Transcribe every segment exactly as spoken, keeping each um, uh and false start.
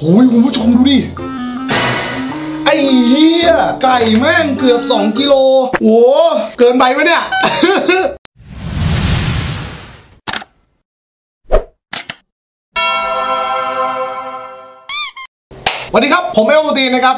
โอ้ยคุณผู้ชมดูดิไอ้เหี้ยไก่แม่งเกือบสองกิโลโว้เกินไปไหมเนี่ยสวัสดีครับผมเอลโมตีนะครับ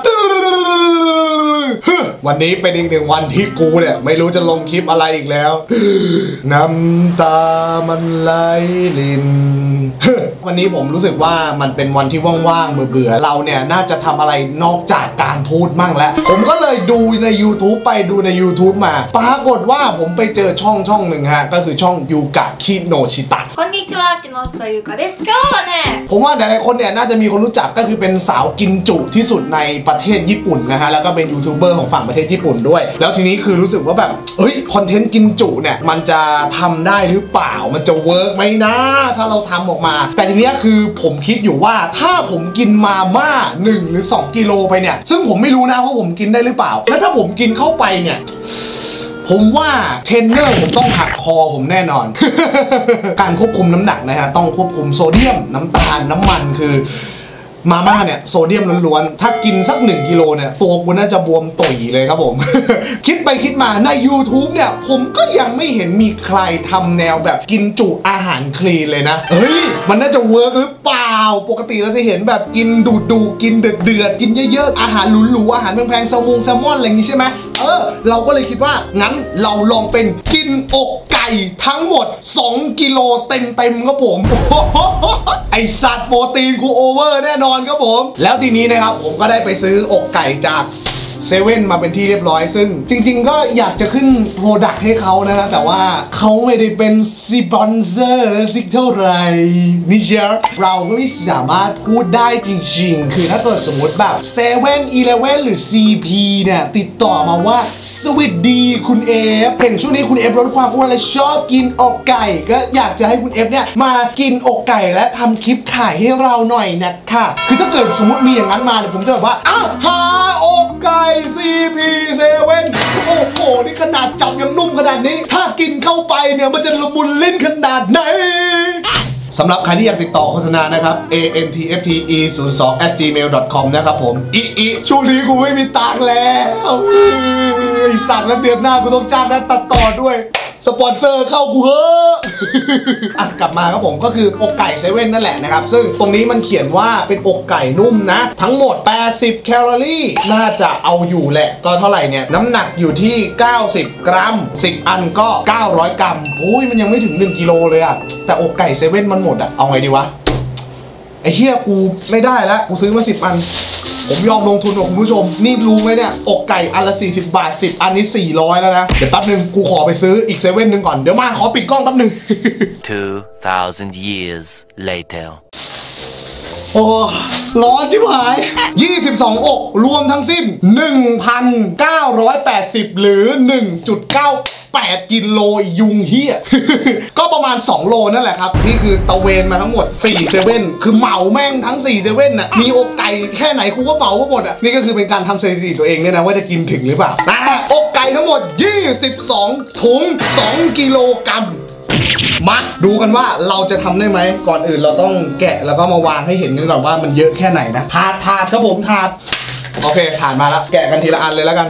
วันนี้เป็นอีกหนึ่งวันที่กูเนี่ยไม่รู้จะลงคลิปอะไรอีกแล้วน้ำตามันไหลลินวันนี้ผมรู้สึกว่ามันเป็นวันที่ว่างๆเบื่อๆเราเนี่ยน่าจะทำอะไรนอกจากการพูดมั่งแล้วผมก็เลยดูใน YouTube ไปดูใน YouTube มาปรากฏว่าผมไปเจอช่องช่องหนึ่งฮะก็คือช่องยูกะคิโนชิตะこんにちは木下ゆかです今日はねผมว่าหลายๆคนเนี่ยน่าจะมีคนรู้จักก็คือเป็นสาวกินจุที่สุดในประเทศญี่ปุ่นนะฮะแล้วก็เป็นยูทูบเบอร์ของฝั่งประเทศญี่ปุ่นด้วยแล้วทีนี้คือรู้สึกว่าแบบเฮ้ยคอนเทนต์กินจุเนี่ยมันจะทำได้หรือเปล่ามันจะเวิร์กไหมนะถ้าเราทำออกมาแต่ทีนี้คือผมคิดอยู่ว่าถ้าผมกินมาม่าหนึ่งหรือสองกิโลไปเนี่ยซึ่งผมไม่รู้นะว่าผมกินได้หรือเปล่าแล้วถ้าผมกินเข้าไปเนี่ยผมว่าเทรนเนอร์ผมต้องหักคอผมแน่นอน การควบคุมน้ำหนักนะฮะต้องควบคุมโซเดียมน้ำตาลน้ำมันคือมาม่าเนี่ยโซเดียมล้วนๆถ้ากินสักหนึ่งกิโลเนี่ยตัวกูน่าจะบวมตุ๋ยเลยครับผม คิดไปคิดมาใน YouTube เนี่ยผมก็ยังไม่เห็นมีใครทำแนวแบบกินจุอาหารคลีนเลยนะเฮ้ยมันน่าจะเวิร์กหรือเปล่าปกติเราจะเห็นแบบกินดูดูกินเดือดเดือดกินเยอะๆอาหารหรูๆอาหารแพงๆแซลมงแซลมอนอะไรอย่างนี้ใช่ไหมเออเราก็เลยคิดว่างั้นเราลองเป็นกินอกไก่ทั้งหมดสองกิโลเต็มๆครับผม ไอสัตว์โปรตีนกูโอเวอร์แน่นอนครับผมแล้วทีนี้นะครับผมก็ได้ไปซื้ออกไก่จากเซเว่นมาเป็นที่เรียบร้อยซึ่งจริงๆก็อยากจะขึ้นโปรดักต์ให้เขานะฮะแต่ว่าเขาไม่ได้เป็นสปอนเซอร์สิเท่าไหร่มิเชลเราก็ไม่สามารถพูดได้จริงๆคือถ้าเกิดสมมติแบบเซเว่นอีเลฟเว่นหรือ ซี พี เนี่ยติดต่อมาว่าสวัสดีคุณเอฟเห็นช่วงนี้คุณเอฟลดความอ้วนและชอบกินอกไก่ก็อยากจะให้คุณเอฟเนี่ยมากินอกไก่และทำคลิปขายให้เราหน่อยนะคะคือถ้าเกิดสมมติมีอย่างนั้นมาเนี่ยผมจะแบบว่าอ้าวหาอกไก่ ซี พี เซเว่น โอ้โหนี่ขนาดจับยังนุ่มขนาดนี้ถ้ากินเข้าไปเนี่ยมันจะละมุนลิ้นขนาดไหนสำหรับใครที่อยากติดต่อโฆษณานะครับ เอ เอ็น ที เอฟ ที อี ศูนย์ สอง แอท จีเมล ดอท คอม นะครับผมอีอีช่วงนี้กูไม่มีตังค์แล้วไอสัตว์แล้วเดือนหน้ากูต้องจ้างนักตัดต่อด้วยสปอนเซอร์เข้ากูเฮ้อะกลับมาครับผมก็คืออกไก่เซเว่นนั่นแหละนะครับซึ่งตรงนี้มันเขียนว่าเป็นอกไก่นุ่มนะทั้งหมดแปดสิบแคลอรี่น่าจะเอาอยู่แหละก็เท่าไหร่เนี่ยน้ำหนักอยู่ที่เก้าสิบกรัมสิบอันก็เก้าร้อยกรัมโอ้ยมันยังไม่ถึงหนึ่งกิโลเลยอะแต่อกไก่เซเว่นมันหมดอะเอาไงดีวะไอ้เหี้ยกูไม่ได้แล้วกูซื้อมาสิบอันผมยอมลงทุนกับคุณผู้ชมนี่รู้ไหมเนี่ยอกไก่อันละสี่สิบบาทสิบอันนี้สี่ร้อยแล้วนะเดี๋ยวแป๊บนึงกูขอไปซื้ออีกเซเว่นหนึ่งก่อนเดี๋ยวมาขอปิดกล้องแป๊บนึง two thousand years later โอ้ร้อนชิบหายยี่สิบสองอกรวมทั้งสิ้น หนึ่งพันเก้าร้อยแปดสิบ หรือ หนึ่งจุดเก้าแปด กิโลยุงเฮีย ก็ประมาณสองโลนั่นแหละครับนี่คือตะเวนมาทั้งหมดสี่เซเว่นคือเหมาแม่งทั้งสี่เซเว่นน่ะมีอกไก่แค่ไหนกูก็เหมาหมดอ่ะนี่ก็คือเป็นการทำสถิติตัวเองเนี่ยนะว่าจะกินถึงหรือเปล่านะอกไก่ทั้งหมดยี่สิบสองถุงสองกิโลกรัมมาดูกันว่าเราจะทำได้ไหมก่อนอื่นเราต้องแกะแล้วก็มาวางให้เห็นกันก่อนว่ามันเยอะแค่ไหนนะถาดถาดครับผมถาดโอเคถาดมาแล้วแกะกันทีละอันเลยแล้วกัน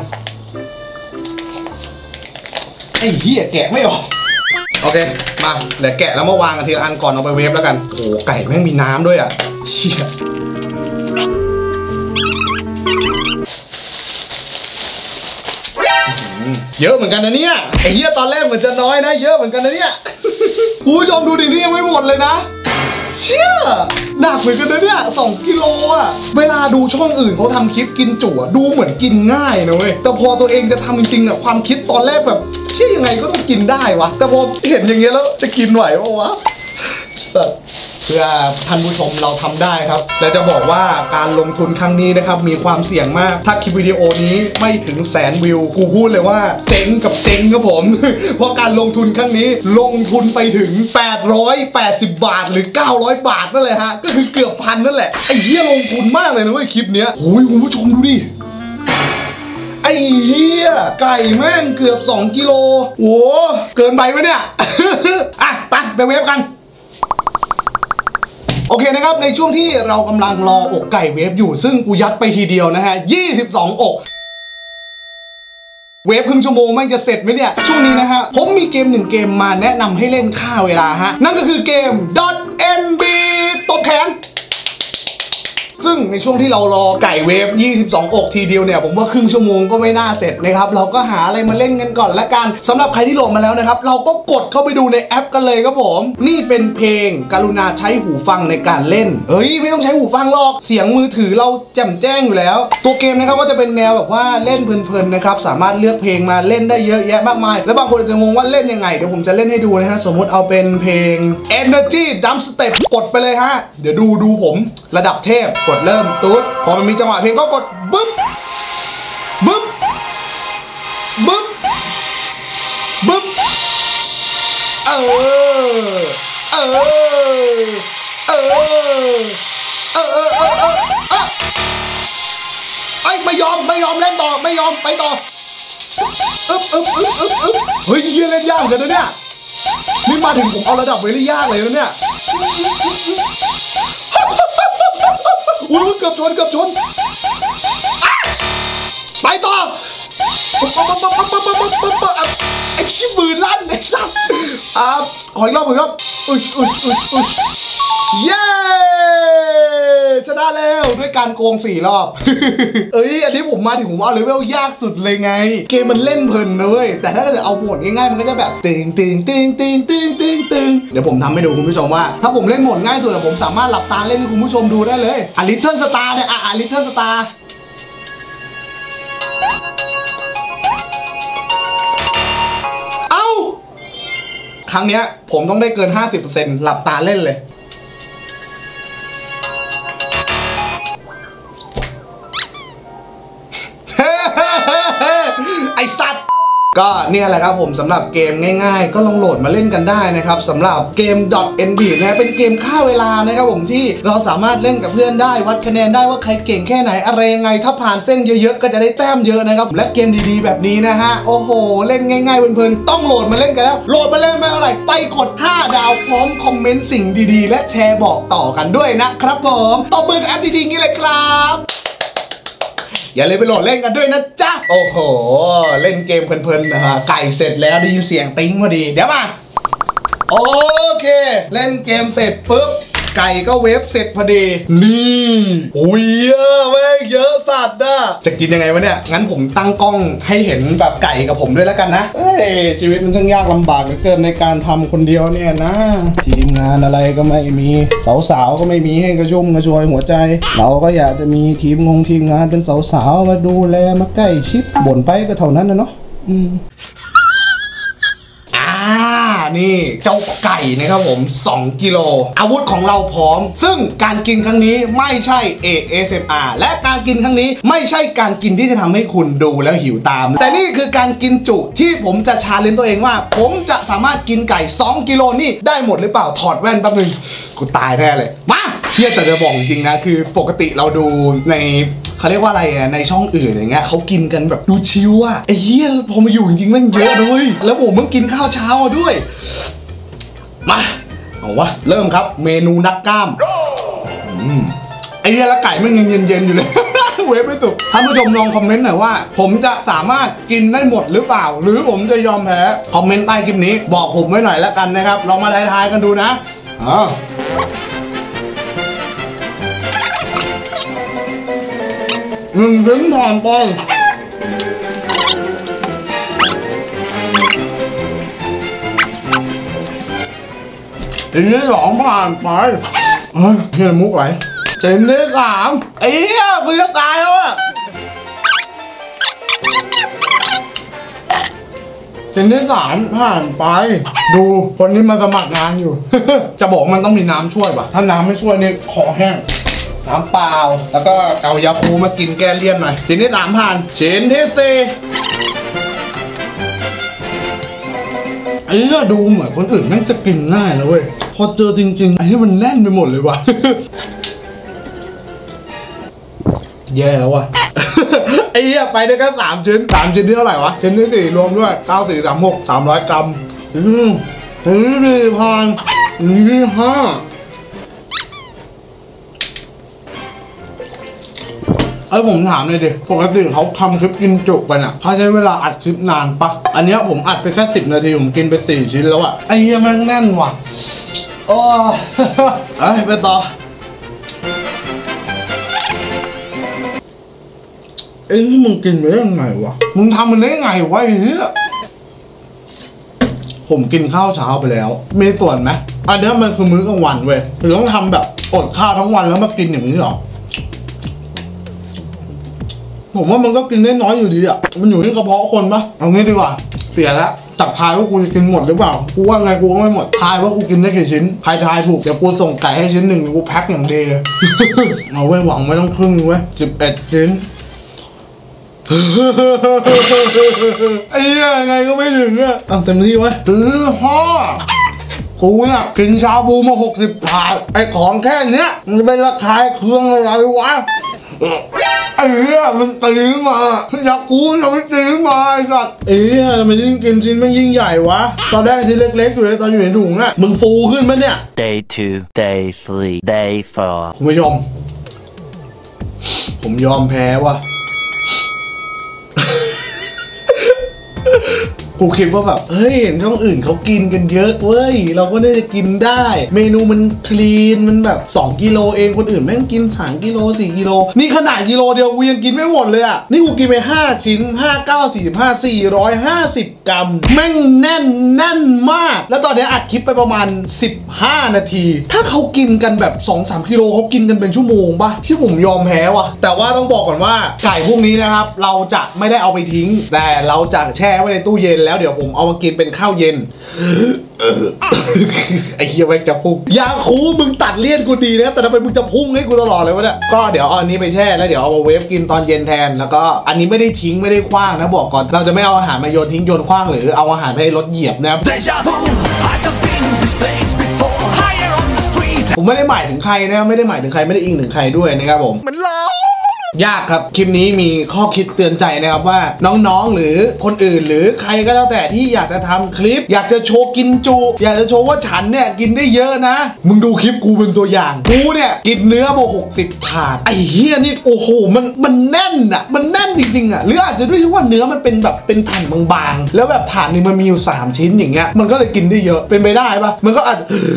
ไอ้เหี้ยแกะไม่ออกโอเคมาเดี๋ยวแกะแล้วมาวางกันทีละอันก่อนเอาไปเวฟแล้วกันโอ้ไก่แม่งมีน้ำด้วยอ่ะเชี่ยเยอะเหมือนกันนะเนี่ยไอ้เหี้ยตอนแรกเหมือนจะน้อยนะเยอะเหมือนกันนะเนี่ยคุณผู้ชมดูดินี่ยังไม่หมดเลยนะเชี่ยหนักเหมือนกันนะเนี่ยสองกิโลอ่ะเวลาดูช่องอื่นเขาทำคลิปกินจุ๋ดูเหมือนกินง่ายนะเว้ยแต่พอตัวเองจะทำจริงๆอ่ะความคิดตอนแรกแบบเชี่ยยังไงก็ต้องกินได้วะแต่พอเห็นอย่างเงี้ยแล้วจะกินไหวปะวะสัตว์เพื่อท่านผู้ชมเราทำได้ครับและจะบอกว่าการลงทุนครั้งนี้นะครับมีความเสี่ยงมากถ้าคลิปวิดีโอนี้ไม่ถึงแสนวิวกูพูดเลยว่าเจ๊งกับเจ๊งครับผม เพราะการลงทุนครั้งนี้ลงทุนไปถึงแปดร้อยแปดสิบบาทหรือเก้าร้อยบาทนั่นแหละฮะก็คือเกือบพันนั่นแหละไอ้เหี้ยลงทุนมากเลยนะเว้ยคลิปเนี้ยโอ้ยคุณผู้ชมดูดิไอ้เหี้ยไก่แม่งเกือบสองกิโลโอ้เกินไปไหมเนี่ย อ่ะไปไปเวฟกันโโอเคนะครับในช่วงที่เรากำลังรออกไก่เวฟอยู่ซึ่งกูยัดไปทีเดียวนะฮะยี่สิบสองอกเวฟครึ่งชั่วโมงมันจะเสร็จไหมเนี่ยช่วงนี้นะฮะผมมีเกมหนึ่งเกมมาแนะนำให้เล่นฆ่าเวลาฮะนั่นก็คือเกม .mb ตบแขนซึ่งในช่วงที่เรารอไก่เวฟยี่สิบสองอกทีเดียวเนี่ยผมว่าครึ่งชั่วโมงก็ไม่น่าเสร็จนะครับเราก็หาอะไรมาเล่นกันก่อนละกันสำหรับใครที่โหลดมาแล้วนะครับเราก็กดเข้าไปดูในแอปกันเลยครับผมนี่เป็นเพลงกรุณาใช้หูฟังในการเล่นเฮ้ยไม่ต้องใช้หูฟังหรอกเสียงมือถือเราแจ่มแจ้งอยู่แล้วตัวเกมนะครับก็จะเป็นแนวแบบว่าเล่นเพลินๆนะครับสามารถเลือกเพลงมาเล่นได้เยอะแยะมากมายแล้วบางคนจะงงว่าเล่นยังไงเดี๋ยวผมจะเล่นให้ดูนะฮะสมมติเอาเป็นเพลง Energy Drum Step กดไปเลยฮะเดี๋ยวดูดูผมระดับเทพกดเริ่มตุ๊ดพอมันมีจังหวะเพลงก็กดบึ๊บบึ๊บบึ๊บบึ๊บเออเออเออเออเออเออเออไอ้ไม่ยอมไม่ยอมเล่นต่อไม่ยอมไปต่ออึ๊บอึ๊บอึ๊บอึ๊บอึ๊บเฮ้ยเยี่ยเล่นยากกันนะเนี่ยนี่มาถึงผมเอาระดับเวลี่ยากเลยนะเนี่ยอุ้ยเกือบชนเกือบชนไปต่อไอ้ชิมือลั่นไอ้สัสอ่าขออีกรอบขออีกรอบอุ๊ยอุ๊ยอุ๊ยอุ๊ยเย้ชนะแล้วด้วยการโกงสี่รอบเอ้ยอันนี้ผมมาถึงผมเอาเลเวลยากสุดเลยไงเกมมันเล่นเพลินนะเว้ยแต่ถ้าเกิดเอาโหมดง่ายๆมันก็จะแบบตึงตึงตึงตึงตึงตึงตึงเดี๋ยวผมทำให้ดูคุณผู้ชมว่าถ้าผมเล่นโหมดง่ายสุดผมสามารถหลับตาเล่นให้คุณผู้ชมดูได้เลยอ่ะ Little Star เนี่ยอ่ะ Little Starครั้งเนี้ยผมต้องได้เกิน ห้าสิบเปอร์เซ็นต์ หลับตาเล่นเลยไอ้สัตว์ก็เนี่ยแหละครับผมสำหรับเกมง่ายๆก็ลองโหลดมาเล่นกันได้นะครับสำหรับเกม .nb นะเป็นเกมฆ่าเวลานะครับผมที่เราสามารถเล่นกับเพื่อนได้วัดคะแนนได้ว่าใครเก่งแค่ไหนอะไรยังไงถ้าผ่านเส้นเยอะๆก็จะได้แต้มเยอะนะครับและเกมดีๆแบบนี้นะฮะโอ้โหเล่นง่ายๆเพลินๆต้องโหลดมาเล่นกันแล้วโหลดมาเล่นไม่เท่าไหร่ไปกดห้าดาวพร้อมคอมเมนต์สิ่งดีๆและแชร์บอกต่อกันด้วยนะครับผมตบมือกับแอปดีๆงี้เลยครับอย่าลืมไปโหลดเล่นกันด้วยนะจ๊ะโอ้โหเล่นเกมเพลินๆนะฮะไก่เสร็จแล้วได้ยินเสียงติ้งพอดีเดี๋ยวมาโอเคเล่นเกมเสร็จปุ๊บไก่ก็เวฟเสร็จพอดีนี่โอ้ยเยอะแม่งเยอะสัตว์นะจะกินยังไงวะเนี่ยงั้นผมตั้งกล้องให้เห็นแบบไก่กับผมด้วยแล้วกันนะเอ้ยชีวิตมันช่างยากลำบากเหลือเกินในการทำคนเดียวเนี่ยนะทีมงานอะไรก็ไม่มีสาวๆก็ไม่มีให้กระชุ่มกระชวยหัวใจเราก็อยากจะมีทีมงงทีมงานเป็นสาวๆมาดูแลมาใกล้ชิดบ่นไปก็เท่านั้นนะเนาะอืมนี่เจ้าไก่นะครับผมสองกิโลอาวุธของเราพร้อมซึ่งการกินครั้งนี้ไม่ใช่ เอ เอส เอ็ม อาร์ และการกินครั้งนี้ไม่ใช่การกินที่จะทำให้คุณดูแล้วหิวตามแต่นี่คือการกินจุที่ผมจะชาเลนจ์ตัวเองว่าผมจะสามารถกินไก่สองกิโลนี่ได้หมดหรือเปล่าถอดแว่นแป๊บนึงกูตายแน่เลยมาเฮียแต่จะบอกจริงๆนะคือปกติเราดูในเขาเรียกว่าอะไรอ่ะในช่องอื่นอย่างเงี้ยเขากินกันแบบดูชิวอ่ะไอ้เหี้ยพอมาอยู่จริงๆแม่งเยอะด้วยแล้วผมเพิ่งกินข้าวเช้าด้วยมาเอาวะเริ่มครับเมนูนักกล้ามอืมไอ้เหี้ยละไก่มันยังเย็นๆอยู่เลย เวฟไม่สุกท่านผู้ชมลองคอมเมนต์หน่อยว่าผมจะสามารถกินได้หมดหรือเปล่าหรือผมจะยอมแพ้คอมเมนต์ใต้คลิปนี้บอกผมไว้หน่อยแล้วกันนะครับลองมาทายๆกันดูนะอ๋อหนึ่งถึงผ่านไปเจนที่สองผ่านไปเฮ้ยเฮียมุกไหลเจนที่สามไอ้เหี้ยกูจะตายแล้วอะเจนที่สามผ่านไปดูคนนี้มาสมัครงานอยู่ จะบอกมันต้องมีน้ำช่วยป่ะถ้าน้ำไม่ช่วยนี่คอแห้งน้ำเปล่าแล้วก็เอายาคูมากินแก้เลี่ยนหน่อยชิ้นที่สามผ่านชิ้นที่สี่ไอ้เนี่ยดูเหมือนคนอื่นแม่งจะกินง่ายนะเว้ยพอเจอจริงๆไอ้นี่มันแน่นไปหมดเลยว่ะ แย่แล้วว่ะ ไอ้เหี้ยไปได้แค่สามชิ้นสามชิ้นที่เท่าไหร่วะชิ้นที่สี่รวมด้วยเก้าสี่สามหกสามร้อยกรัมอืมชิ้นที่สี่ผ่านชิ้นที่ห้าเอ้ยผมถามเลยดิปกติเขาทำคลิปกินจุกันอ่ะเขาใช้เวลาอัดคลิปนานปะอันเนี้ยผมอัดไปแค่สิบนาทีผมกินไปสี่ชิ้นแล้วอ่ะไอ้เหี้ยแม่งแน่นว่ะโอ้เอ้ยไปต่อเอ้ยมึงกินไปได้ยังไงวะมึงทำมันได้ยังไงวะไอ้เหี้ยผมกินข้าวเช้าไปแล้วมีส่วนไหมอันนี้มันคือมื้อกลางวันเว้ยหรือต้องทำแบบอดข้าวทั้งวันแล้วมากินอย่างนี้หรอผมว่ามันก็กินได้น้อยอยู่ดีอ่ะมันอยู่ที่กระเพาะคนปะเอางี้ดีกว่าเปลี่ยนแล้วจับทายว่ากูจะกินหมดหรือเปล่ากูว่าไงกูก็ไม่หมดทายว่ากูกินได้กี่ชิ้นใครทายถูกเดี๋ยวกูส่งไก่ให้ชิ้นหนึ่งกูแพ็คอย่างดีเลย เอาไว้หวังไม่ต้องครึ่งเว้ยสิบเอ็ดชิ้น ไอ้เหี้ยไงก็ไม่ถึงอ่ะเอาเต็มที่ไว้ตื้อห่อกูน่ะกินชาบูมาหกสิบถาดไอ้ของแค่เนี้ยมันจะเป็นราคาเครื่องอะไรวะไอ้เหี้ยมันตื้อมาอยากกูจะไม่ตื้อมาไอ้สัตว์ไอ้เหี้ยทำไมยิ่งกินชิ้นมันยิ่งใหญ่วะตอนแรกชิ้นเล็กๆอยู่เลยตอนอยู่ในถุงอ่ะมึงฟูขึ้นมั้ยเนี่ย Day two, day three, day four คุณผู้ชมผมยอมแพ้ว่ะกูคิดว่าแบบเฮ้ยเห็นช่องอื่นเขากินกันเยอะเว้ยเราก็น่าจะกินได้เมนูมันคลีนมันแบบสองกิโลเองคนอื่นแม่งกินสามกิโลสี่กิโลนี่ขนาดกิโลเดียวกูยังกินไม่หมดเลยอ่ะนี่กูกินไปห้าชิ้นห้า เก้า สี่สิบห้า สี่ร้อยห้าสิบกรัมแม่งแน่นแน่นมากแล้วตอนนี้อัดคลิปไปประมาณสิบห้านาทีถ้าเขากินกันแบบ สองสาม กิโลเขากินกันเป็นชั่วโมงป่ะที่ผมยอมแพ้ว่ะแต่ว่าต้องบอกก่อนว่าไก่พวกนี้นะครับเราจะไม่ได้เอาไปทิ้งแต่เราจะแช่ไว้ในตู้เย็นแล้วเดี๋ยวผมเอามากินเป็นข้าวเย็น ไอ้เหี้ยแม่งจะพุ่งยาคูมึงตัดเลี่ยนกูดีนะแต่ทำไมมึงจะพุ่งให้กูตลอดเลยวะเนี่ยก็เดี๋ยวเอาอันนี้ไปแช่แล้วเดี๋ยวเอามาเวฟกินตอนเย็นแทนแล้วก็อันนี้ไม่ได้ทิ้งไม่ได้ขว้างนะบอกก่อนเราจะไม่เอาอาหารมาโยนทิ้งโยนขว้างหรือเอาอาหารไปให้รถเหยียบนะครับผมไม่ได้หมายถึงใครนะครับไม่ได้หมายถึงใครไม่ได้อิงถึงใครด้วยนะครับผมมันล้อยากครับคลิปนี้มีข้อคิดเตือนใจนะครับว่าน้องๆหรือคนอื่นหรือใครก็แล้วแต่ที่อยากจะทำคลิปอยากจะโชว์กินจุอยากจะโชว์ว่าฉันเนี่ยกินได้เยอะนะมึงดูคลิปกูเป็นตัวอย่างกูเนี่ยกินเนื้อมาหกสิบถาดไอ้เหี้ยนี่โอ้โหมันมันแน่นอ่ะมันแน่นจริงๆอ่ะหรืออาจจะด้วยที่ว่าเนื้อมันเป็นแบบเป็นแผ่นบางๆแล้วแบบถาดนึงมันมีอยู่สามชิ้นอย่างเงี้ยมันก็เลยกินได้เยอะเป็นไปได้ปะมันก็อาจ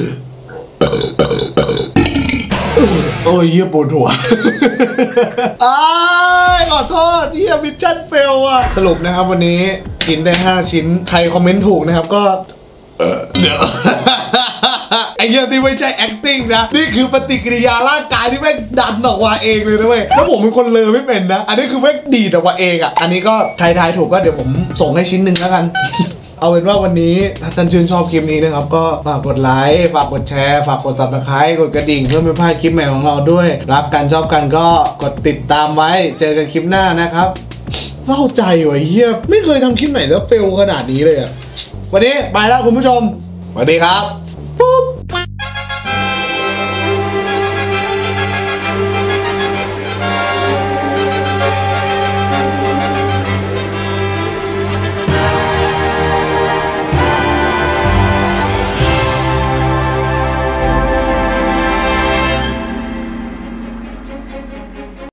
โอ้ยเหี้ยปวดหัวอ้ายขอโทษเหี้ยมิชชั่นเฟลอะสรุปนะครับวันนี้กินได้ห้าชิ้นใครคอมเมนต์ถูกนะครับก็เดี๋ยวไอ้เหี้ยนี่ไม่ใช่ acting นะนี่คือปฏิกิริยาร่างกายที่แม่งดันออกมาเองเลยนะเว้ยแล้วผมเป็นคนเลอไม่เป็นนะอันนี้คือแม่งดีดออกมาเองอะอันนี้ก็ใครทายถูกก็เดี๋ยวผมส่งให้ชิ้นหนึ่งแล้วกันเอาเป็นว่าวันนี้ถ้าท่านชื่นชอบคลิปนี้นะครับก็ฝากกดไลค์ฝากกดแชร์ฝากกด ซับสไครบ์ กดกระดิ่งเพื่อไม่พลาดคลิปใหม่ของเราด้วยรักกันชอบกันก็กดติดตามไว้เจอกันคลิปหน้านะครับเศร้าใจว่ะเฮียไม่เคยทำคลิปไหนแล้วเฟลขนาดนี้เลยอะวันนี้ไปแล้วคุณผู้ชมสวัสดีครับ